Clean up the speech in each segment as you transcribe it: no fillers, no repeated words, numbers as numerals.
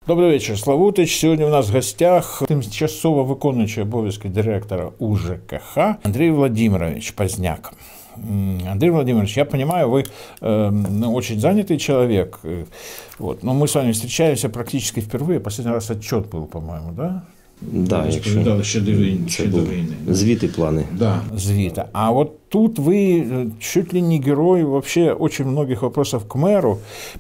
Добрий вечір, Славутич. Сьогодні у нас в гостях тимчасово виконуючий обов'язки директора УЖКХ Андрей Владимирович Поздняк. Андрей Владимирович, я понимаю, вы очень занятый человек, вот, но мы с вами встречаемся практически впервые. Последний раз отчет был, по-моему, да? Да, якщо ще до війни. Звіти, плани. Да, звіта. А вот тут вы чуть ли не герой вообще очень многих вопросов к мэру,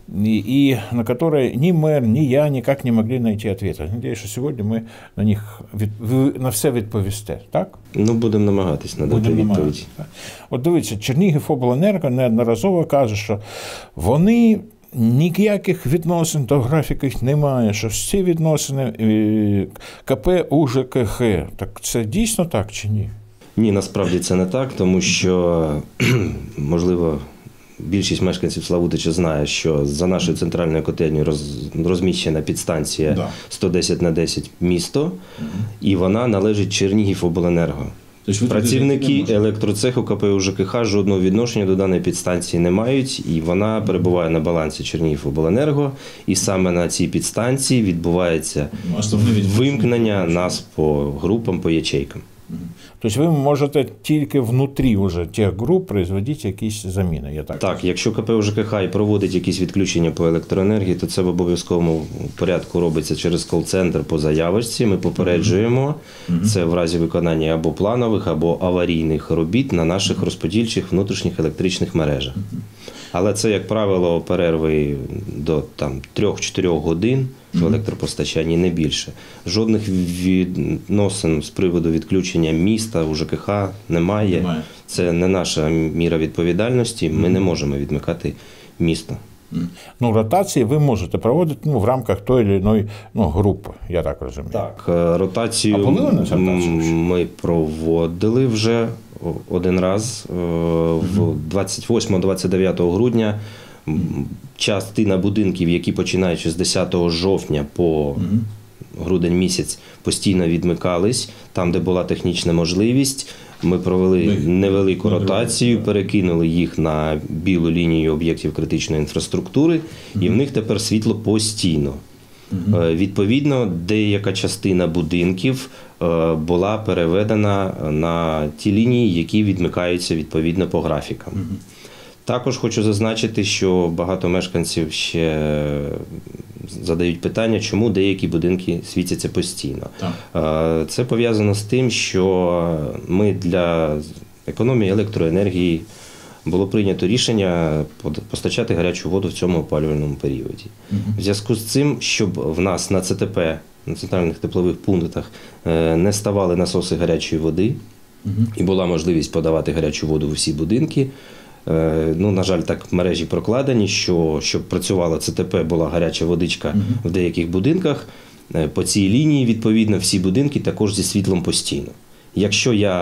и на которые ни мэр, ни я никак не могли найти ответа. Надеюсь, що сьогодні ми на них на все відповісте, так? Ну, будемо намагатись надати відповідь. От дивіться, Чернігівобленерго неодноразово каже, що вони ніяких відносин до графіки немає, що всі відносини КП УЖКХ. Так це дійсно так чи ні? Ні, насправді це не так, тому що, можливо, більшість мешканців Славутича знає, що за нашою центральною котельнею розміщена підстанція 110/10 місто, і вона належить Чернігівобленерго. Працівники електроцеху КП УЖКХ жодного відношення до даної підстанції не мають, і вона перебуває на балансі Чернігівобленерго, і саме на цій підстанції відбувається вимкнення нас по групам, по ячейкам. Тобто ви можете тільки внутрі вже тих груп производити якісь заміни, я так? Так, якщо КП УЖКХ і проводить якісь відключення по електроенергії, то це в обов'язковому порядку робиться через кол-центр по заявочці. Ми попереджуємо, це в разі виконання або планових, або аварійних робіт на наших розподільчих внутрішніх електричних мережах. Але це, як правило, перерви до 3-4 годин в електропостачанні, не більше. Жодних відносин з приводу відключення міста, УЖКХ немає. Це не наша міра відповідальності, ми не можемо відмикати місто. Ну, ротації ви можете проводити в рамках тої чи іншої групи, я так розумію. Так, ротацію ми проводили вже один раз. 28-29 грудня частина будинків, які починаючи з 10 жовтня по грудень місяць, постійно відмикались. Там, де була технічна можливість, ми провели невелику ротацію, перекинули їх на білу лінію об'єктів критичної інфраструктури, і в них тепер світло постійно. Відповідно, деяка частина будинків була переведена на ті лінії, які відмикаються відповідно по графікам. Також хочу зазначити, що багато мешканців ще задають питання, чому деякі будинки світяться постійно. Це пов'язано з тим, що ми для економії електроенергії було прийнято рішення постачати гарячу воду в цьому опалювальному періоді. В зв'язку з цим, щоб в нас на ЦТП, на центральних теплових пунктах, не ставали насоси гарячої води, і була можливість подавати гарячу воду в усі будинки. На жаль, так мережі прокладені, що щоб працювала ЦТП, була гаряча водичка в деяких будинках. По цій лінії, відповідно, всі будинки також зі світлом постійно. Якщо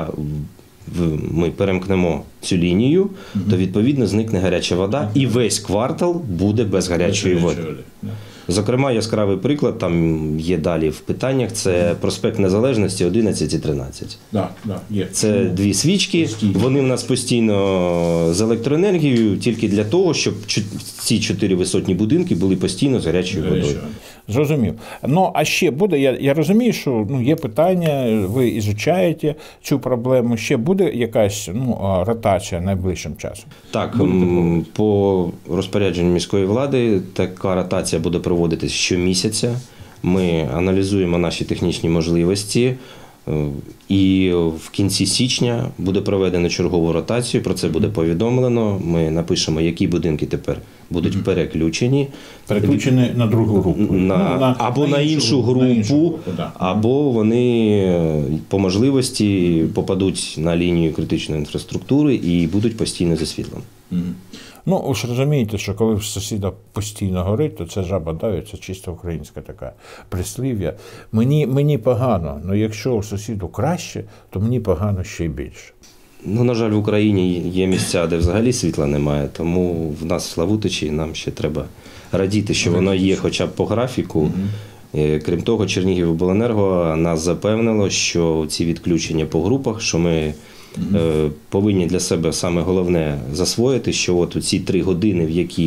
ми перемкнемо цю лінію, то відповідно зникне гаряча вода і весь квартал буде без гарячої води. Зокрема, яскравий приклад, там є далі в питаннях, це проспект Незалежності 11 і 13. Це дві свічки, вони в нас постійно з електроенергією, тільки для того, щоб ці 4 висотні будинки були постійно з гарячою водою. Зрозумів. Ну, а ще буде, я розумію, що є питання, ви ізучаєте цю проблему, ще буде якась ротація найближчим часом? Так, по розпорядженню міської влади така ротація буде проводитись щомісяця. Ми аналізуємо наші технічні можливості, і в кінці січня буде проведено чергову ротацію, про це буде повідомлено. Ми напишемо, які будинки тепер будуть переключені. Переключені на другу групу. Або на іншу групу, або вони по можливості попадуть на лінію критичної інфраструктури і будуть постійно зі світлом. Ну, ви ж розумієте, що коли в сусіда постійно горить, то це жаба давить, це чисто українська така прислів'я. Мені погано, але якщо у сусіду краще, то мені погано ще й більше. На жаль, в Україні є місця, де взагалі світла немає, тому в нас в Славутичі нам ще треба радіти, що воно є хоча б по графіку. Крім того, Чернігівобленерго нас запевнило, що ці відключення по групах, що ми повинні для себе саме головне засвоїти, що от ці 3 години, в які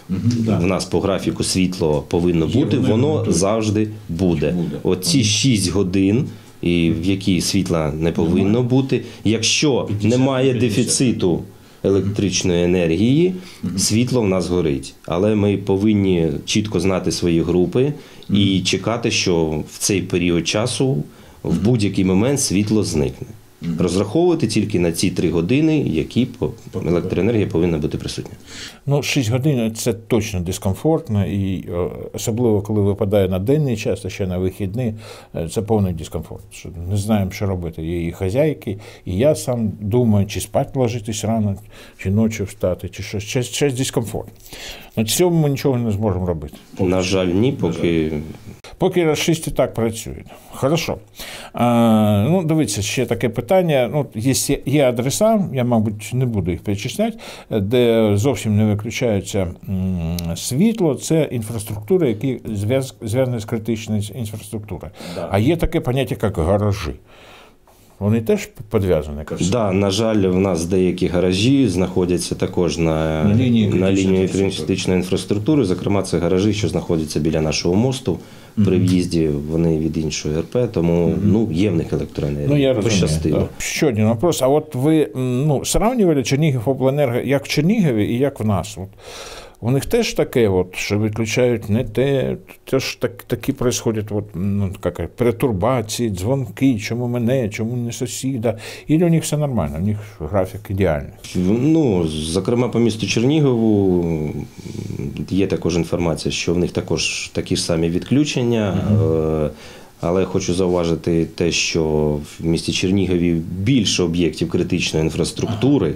в нас по графіку світло повинно бути, воно завжди буде. Оці 6 годин, і в які світла не повинно бути. Якщо немає дефіциту електричної енергії, світло в нас горить. Але ми повинні чітко знати свої групи і чекати, що в цей період часу в будь-який момент світло зникне. Розраховувати тільки на ці 3 години, які електроенергія повинна бути присутня. Ну, 6 годин – це точно дискомфортно, і особливо, коли випадає на денний час, а ще на вихідні, це повний дискомфорт. Що не знаємо, що робити. Є і хазяйки, і я сам думаю, чи спати ложитись рано, чи ночі встати, чи щось. Ще дискомфорт. На цьому ми нічого не зможемо робити. На жаль, ні, Поки расисти так працюють. Хорошо. Ну, дивіться, ще таке питання. Ну, є адреса, я, мабуть, не буду їх перечисляти, де зовсім не виключається світло. Це інфраструктура, які зв'язані з критичною інфраструктурою. Да. А є таке поняття, як гаражі. Вони теж підв'язані? Так, на жаль, в нас деякі гаражі знаходяться також на лінії критичної інфраструктури. Зокрема, це гаражі, що знаходяться біля нашого мосту. При в'їзді вони від іншої РП, тому є в них електроенергія. Пощастило. Ще один вопрос. А от ви сравнювали Чернігівобленерго як в Чернігові і як в нас? У них теж таке, що відключають не те, теж такі происходять перетурбації, дзвонки, чому мене, чому не сусіда. І у них все нормально, у них графік ідеальний. Зокрема, по місту Чернігову є також інформація, що в них також такі ж самі відключення. Але хочу зауважити те, що в місті Чернігові більше об'єктів критичної інфраструктури,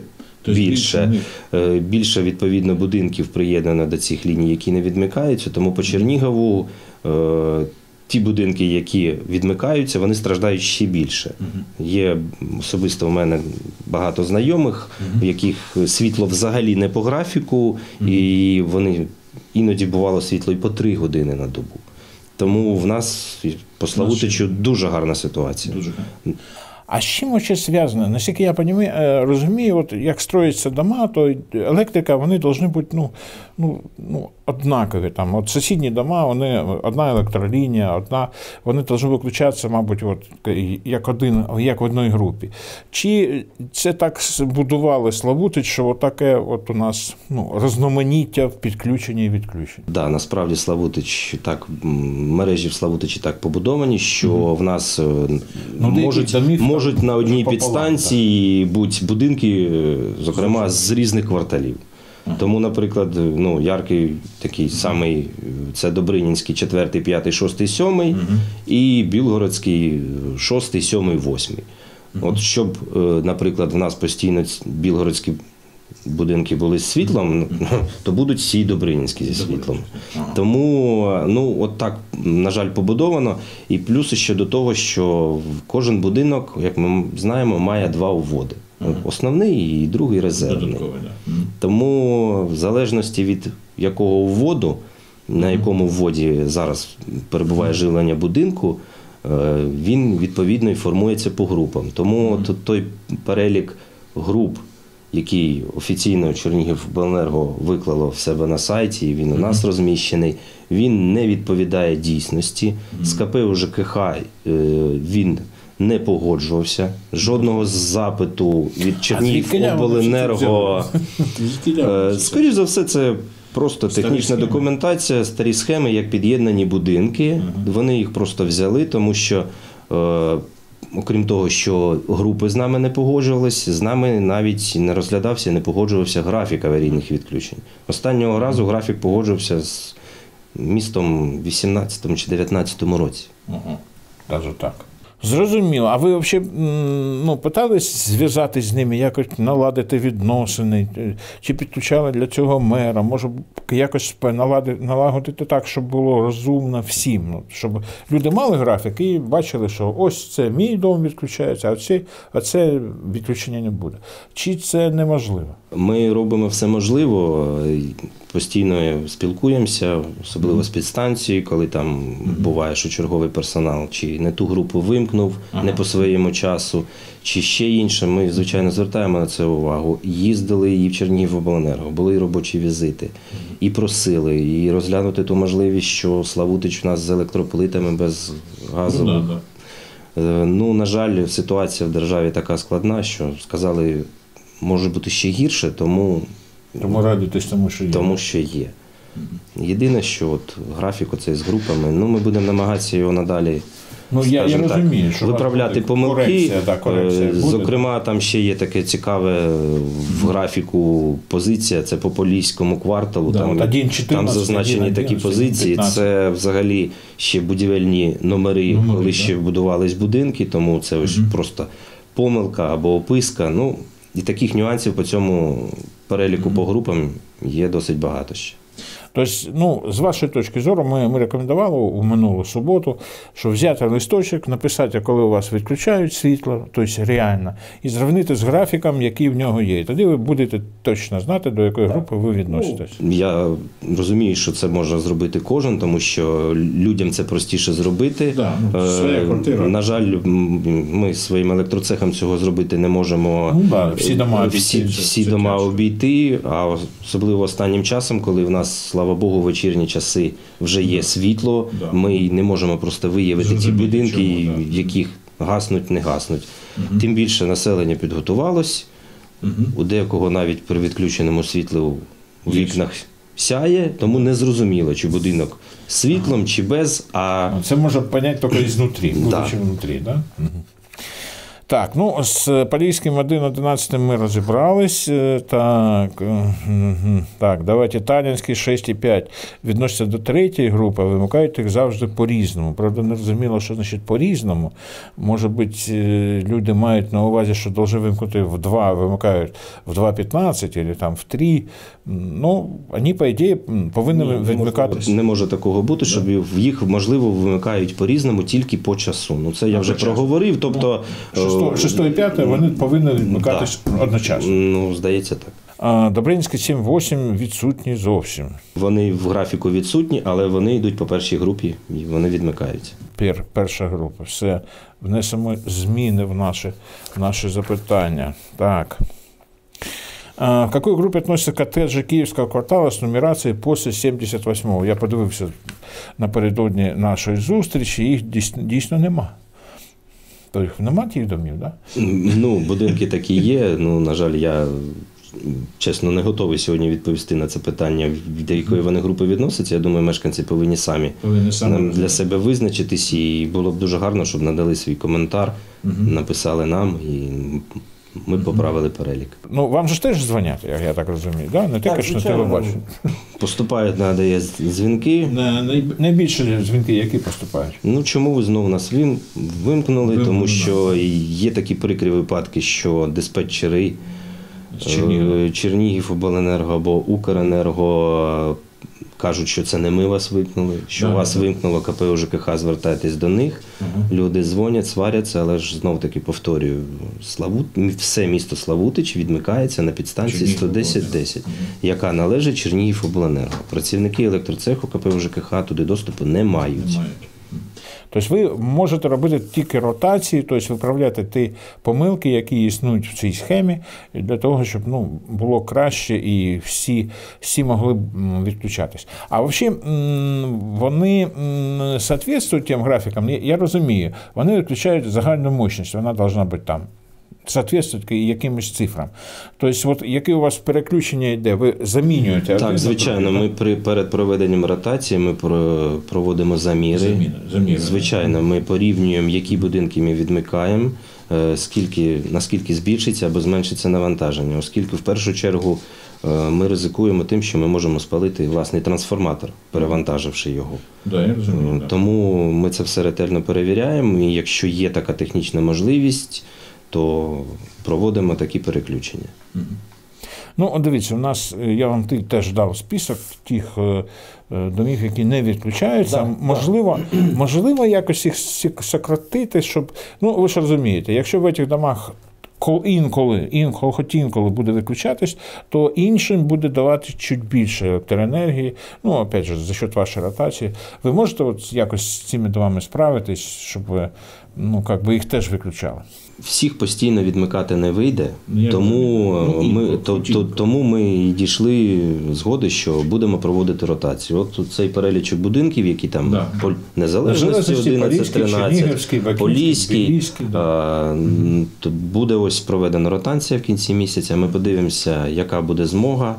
більше відповідно будинків приєднано до цих ліній, які не відмикаються, тому по Чернігову ті будинки, які відмикаються, вони страждають ще більше. Є особисто в мене багато знайомих, в яких світло взагалі не по графіку, і вони іноді бувало світло і по 3 години на добу. Тому в нас по Славутичу дуже гарна ситуація. А з чим ще зв'язано? Наскільки я розумію, як строяться дома, то електрика, вони повинні бути однакові. От сусідні дома, одна електролінія, вони повинні виключатися, мабуть, як в одній групі. Чи це так будували Славутич, що таке у нас різноманіття в підключенні і відключенні? Так, насправді Славутич мережі в Славутичі так побудовані, що в нас можуть на одній підстанції бути будинки, зокрема, з різних кварталів. Тому, наприклад, яркий такий самий, це Добринінський 4, 5, 6, 7 і Білгородський 6, 7, 8. От щоб, наприклад, в нас постійно білгородські будинки були з світлом, то будуть всі Добринінські зі світлом. Тому, от так, на жаль, побудовано. І плюс ще до того, що кожен будинок, як ми знаємо, має 2 уводи. Основний і другий резервний. Тому в залежності від якого уводу, на якому вводі зараз перебуває живлення будинку, він відповідно і формується по групам. Тому той перелік груп, який офіційно Чернігівобленерго виклало в себе на сайті, і він у нас розміщений, він не відповідає дійсності. З КП УЖКХ він не погоджувався. Жодного запиту від Чернігівобленерго. Скоріше за все, це просто технічна документація, старі схеми, як під'єднані будинки. Вони їх просто взяли, тому що, окрім того, що групи з нами не погоджувалися, з нами навіть не розглядався, не погоджувався графік аварійних відключень. Останнього разу графік погоджувався з містом в 18 чи 19 році. Навіть так. Зрозуміло. А ви взагалі питались зв'язатись з ними, якось наладити відносини? Чи підключали для цього мера? Може, якось налагодити так, щоб було розумно всім? Щоб люди мали графік і бачили, що ось це мій дом відключається, а це відключення не буде. Чи це неможливо? Ми робимо все можливо. постійно спілкуємося, особливо з підстанцією, коли там буває, що черговий персонал чи не ту групу вимкнув, не по своєму часу, чи ще інше. Ми, звичайно, звертаємо на це увагу. Їздили і в Чернігівобленерго, були і робочі візити, і просили, і розглянути ту можливість, що Славутич у нас з електроплитами без газу. Ну, на жаль, ситуація в державі така складна, що сказали, може бути ще гірше, тому радитесь тому, що є. Тому, що є. Єдине, що от графік оцей з групами, ну, ми будемо намагатися його надалі, я розумію, що виправляти помилки. Корекція Зокрема, там ще є таке цікаве в графіку позиція, це по Поліському кварталу, там зазначені такі позиції. 15. Це взагалі ще будівельні номери, коли ще будувались будинки, тому це ось просто помилка або описка. Ну, і таких нюансів по цьому переліку по групам є досить багато ще. Тобто, ну, з вашої точки зору, ми рекомендували у минулу суботу, що взяти листочок, написати, коли у вас відключають світло, тобто реально, і зрівнити з графіком, який в нього є. І тоді ви будете точно знати, до якої групи ви відноситесь. Я розумію, що це може зробити кожен, тому що людям це простіше зробити. Своя квартира. На жаль, ми своїм електроцехом цього зробити не можемо. Всі дома обійти, а особливо останнім часом, коли в нас, слава Богу, вечірні часи вже є світло, ми не можемо просто виявити ті будинки, в яких гаснуть, не гаснуть. Тим більше населення підготувалось, у деякого навіть при відключеному світлу у вікнах сяє, тому не зрозуміло, чи будинок з світлом, чи без. Це можна зрозуміти тільки знутрі, будучи внутрі, так? Так, ну, з Поліським 1.11 ми розібрались. Так, давайте Талінський 6.5 відноситься до третьої групи, вимикають їх завжди по-різному. Правда, не розуміло, що значить по-різному. Може бути, люди мають на увазі, що повинні вимкнути в 2, вимикають в 2.15 або там в 3. Ну, вони, по ідеї, повинні вимикати. Не може такого бути, щоб їх, можливо, вимикають по-різному тільки по часу. Ну, це я вже проговорив, тобто... 6 і 5 вони повинні відмикатись одночасно. Ну, здається, так. Добринський 7-8 відсутні зовсім. Вони в графіку відсутні, але вони йдуть по першій групі і вони відмикаються. Перша група. Все. Внесемо зміни в наші запитання. Так. В какой группе относятся коттеджи Киевского квартала с нумерацией после 78-го? Я подивився напередодні нашої зустрічі, їх дійсно нема. Тобто нема тих домів, так? Ну, будинки такі є. Ну, на жаль, я, чесно, не готовий сьогодні відповісти на це питання, до якої вони групи відносяться. Я думаю, мешканці повинні самі для себе визначитись. І було б дуже гарно, щоб надали свій коментар, написали нам і ми поправили перелік. Ну, вам же ж теж дзвонять, я так розумію, да? Не тільки ж на телебаченні. Поступають, надає дзвінки. Найбільше дзвінки, які поступають? Ну, чому ви знову нас вимкнули? Тому що є такі прикрі випадки, що диспетчери Чернігівобленерго або Укренерго кажуть, що це не ми вас вимкнули, що вас вимкнуло КП УЖКХ, звертайтесь до них. Люди дзвонять, сваряться, але ж знов-таки повторюю, все місто Славутич відмикається на підстанції 110-10, яка належить Чернігівобленерго. Працівники електроцеху КП УЖКХ туди доступу не мають. Тобто ви можете робити тільки ротації, тобто виправляти ті помилки, які існують в цій схемі, для того, щоб було краще і всі могли відключатись. А взагалі вони відповідають тим графікам, я розумію, вони відключають загальну мощність, вона повинна бути там. Соответствують якимось цифрам. Тобто, от яке у вас переключення йде, ви замінюєте? Так, звичайно, ми перед проведенням ротації ми проводимо заміри. Звичайно, ми порівнюємо, які будинки ми відмикаємо, наскільки збільшиться або зменшиться навантаження, оскільки в першу чергу ми ризикуємо тим, що ми можемо спалити власний трансформатор, перевантаживши його. Да, я розумію, тому ми це все ретельно перевіряємо, і якщо є така технічна можливість, то проводимо такі переключення. Ну, дивіться, у нас, я вам теж дав список тих домів, які не відключаються. Можливо, якось їх сократити, щоб, ви ж розумієте, якщо в цих домах інколи буде виключатись, то іншим буде давати чуть більше електроенергії. Ну, опять же, за счет вашої ротації. Ви можете от якось з цими домами справитись, щоб ви, ну, как би їх теж виключали? Всіх постійно відмикати не вийде, тому ми і дійшли згоди, що будемо проводити ротацію. От цей перелічок будинків, які там по Незалежності 11-13, Поліський, буде ось проведена ротація в кінці місяця, ми подивимося, яка буде змога,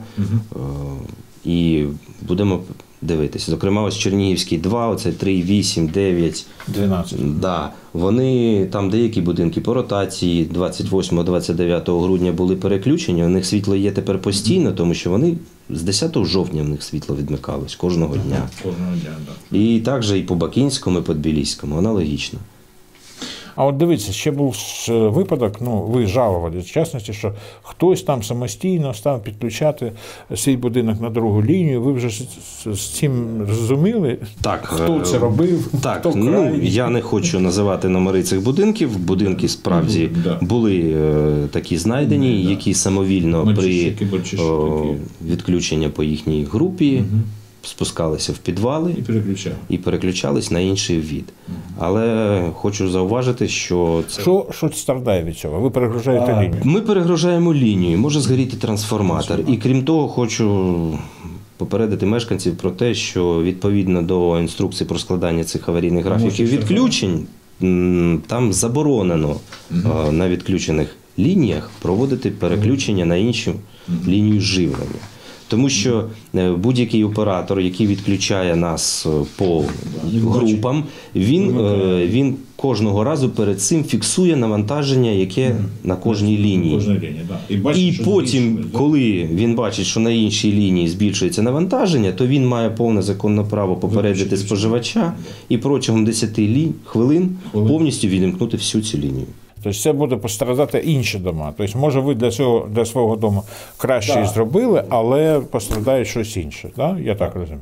і будемо дивитися. Зокрема, ось Чернігівський 2, оце 3, 8, 9, 12. Да. Вони, там деякі будинки по ротації 28-29 грудня були переключені, у них світло є тепер постійно, тому що вони з 10 жовтня в них світло відмикалось кожного дня. Да. І також і по Бакинському, і по Тбіліському, аналогічно. А от дивіться, ще був випадок, ну, ви жалували, в частності, що хтось там самостійно став підключати свій будинок на другу лінію. Ви вже з цим розуміли? Так, хто це робив? Так, хто я не хочу називати номери цих будинків. Будинки справді були такі знайдені, які самовільно при відключенні по їхній групі спускалися в підвали і переключались на інший від. Але хочу зауважити, що це... Що страждає від цього? Ви перегружаєте лінію? Ми перегружаємо лінію, може згоріти трансформатор. І крім того, хочу попередити мешканців про те, що відповідно до інструкції про складання цих аварійних графіків відключень, там заборонено на відключених лініях проводити переключення на іншу лінію живлення. Тому що будь-який оператор, який відключає нас по групам, він кожного разу перед цим фіксує навантаження, яке на кожній лінії. І потім, коли він бачить, що на іншій лінії збільшується навантаження, то він має повне законне право попередити споживача і протягом 10 хвилин повністю відімкнути всю цю лінію. Тобто це буде постраждати інші дома. Тобто, може, ви для свого дому краще і зробили, але постраждає щось інше. Да? Я так розумію.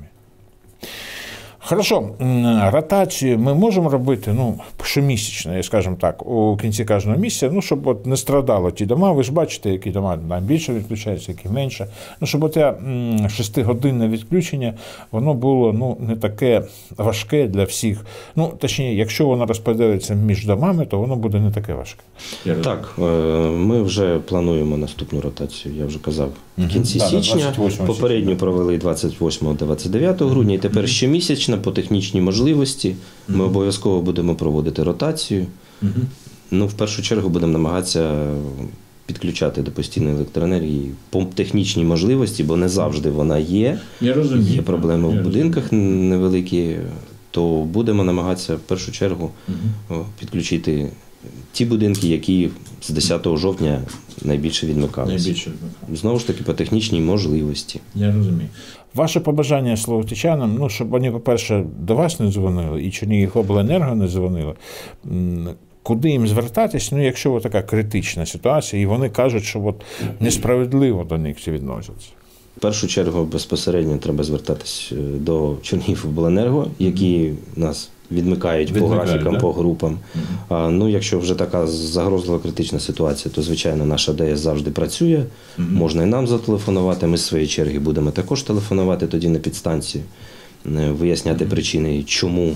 Хорошо, ротацію ми можемо робити, ну, щомісячно, скажімо так, у кінці кожного місяця, ну, щоб от не страдали ті дома. Ви ж бачите, які дома найбільше відключаються, які менше. Ну, щоб оте 6-годинне відключення, воно було, ну, не таке важке для всіх. Ну, точніше, якщо воно розподілиться між домами, то воно буде не таке важке. Так, ми вже плануємо наступну ротацію, я вже казав, в кінці січня. Попередньо провели 28-29 грудня, і тепер щомісячно по технічній можливості ми обов'язково будемо проводити ротацію. Ну, в першу чергу будемо намагатися підключати до постійної електроенергії по технічній можливості, бо не завжди вона є. Є проблеми в будинках невеликі, то будемо намагатися в першу чергу підключити ті будинки, які з 10 жовтня найбільше відмикалися. Знову ж таки, по технічній можливості. Я розумію. Ваше побажання словотичанам, ну, щоб вони, по-перше, до вас не дзвонили, і Чернігівобленерго не дзвонили, куди їм звертатись, ну, якщо от така критична ситуація, і вони кажуть, що от несправедливо до них це відносяться? В першу чергу, безпосередньо треба звертатись до Чернігівобленерго, які нас відмикають по графікам, по групам. Ну, якщо вже така загрозлива критична ситуація, то, звичайно, наша ДС завжди працює. Можна і нам зателефонувати. Ми з своєї черги будемо також телефонувати тоді на підстанцію, виясняти причини, чому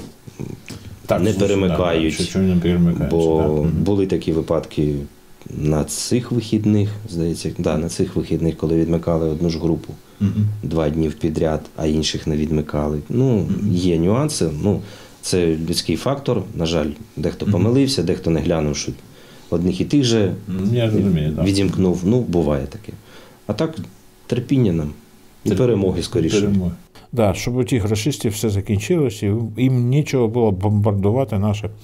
не перемикають. Бо були такі випадки на цих вихідних, здається, на цих вихідних, коли відмикали одну ж групу 2 дні підряд, а інших не відмикали. Ну, є нюанси. Ну, це людський фактор, на жаль, дехто помилився, дехто не глянув, що одних і тих же відімкнув. Ну, буває таке. А так, терпіння нам і перемоги скоріше. Так, щоб у тих рашистів все закінчилось, і їм нічого було бомбардувати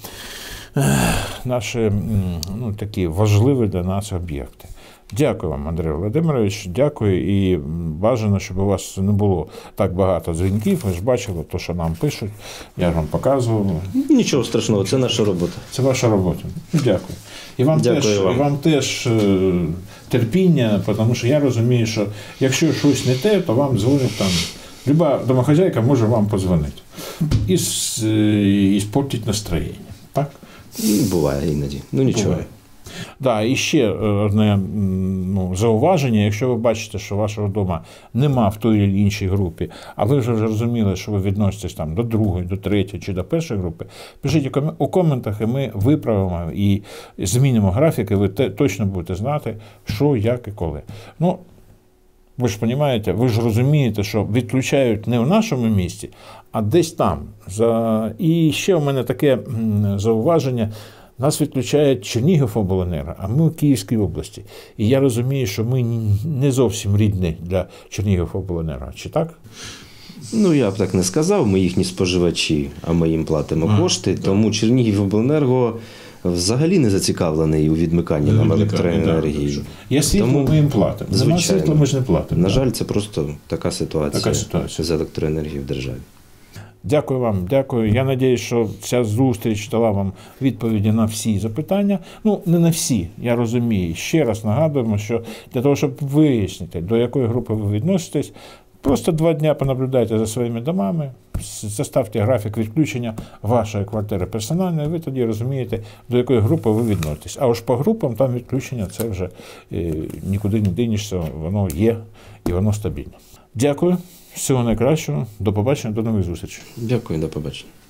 наші ну, такі важливі для нас об'єкти. Дякую вам, Андрій Володимирович, дякую, і бажано, щоб у вас не було так багато дзвінків, ви ж бачили те, що нам пишуть, я вам показував. Нічого страшного, це наша робота. Це ваша робота. Дякую. І вам теж терпіння, тому що я розумію, що якщо щось не те, то вам дзвонить там, люба домохозяйка може вам подзвонити і спортити настроєння. Так? Буває іноді, ну нічого. Буває. Да, і ще одне зауваження. Якщо ви бачите, що вашого дома нема в той чи іншій групі, а ви вже розуміли, що ви відноситесь там до другої, до третьої чи до першої групи, пишіть у коментах, і ми виправимо і змінимо графік, і ви точно будете знати, що, як і коли. Ну, ви ж розумієте, ви ж розумієте, що відключають не в нашому місті, а десь там. І ще у мене таке зауваження. Нас відключають Чернігівобленерго, а ми в Київській області. І я розумію, що ми не зовсім рідні для Чернігівобленерго. Чи так? Ну, я б так не сказав. Ми їхні споживачі, а ми їм платимо кошти. Тому Чернігівобленерго взагалі не зацікавлений у відмиканні нам електроенергії. Є світло, ми їм платимо. Нема світла, ми ж не платимо. На жаль, це просто така ситуація з електроенергією в державі. Дякую вам, дякую. Я сподіваюся, що ця зустріч дала вам відповіді на всі запитання. Ну, не на всі, я розумію. Ще раз нагадуємо, що для того, щоб вияснити, до якої групи ви відноситесь, просто 2 дні понаблюдайте за своїми домами, заставте графік відключення вашої квартири персональної, ви тоді розумієте, до якої групи ви відноситесь. А уж по групам там відключення, це вже нікуди не дінешся, воно є і воно стабільне. Дякую. Всього найкращого. До побачення, до нових зустрічей. Дякую, до побачення.